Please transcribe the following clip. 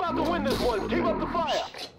about to win this one. Keep up the fire.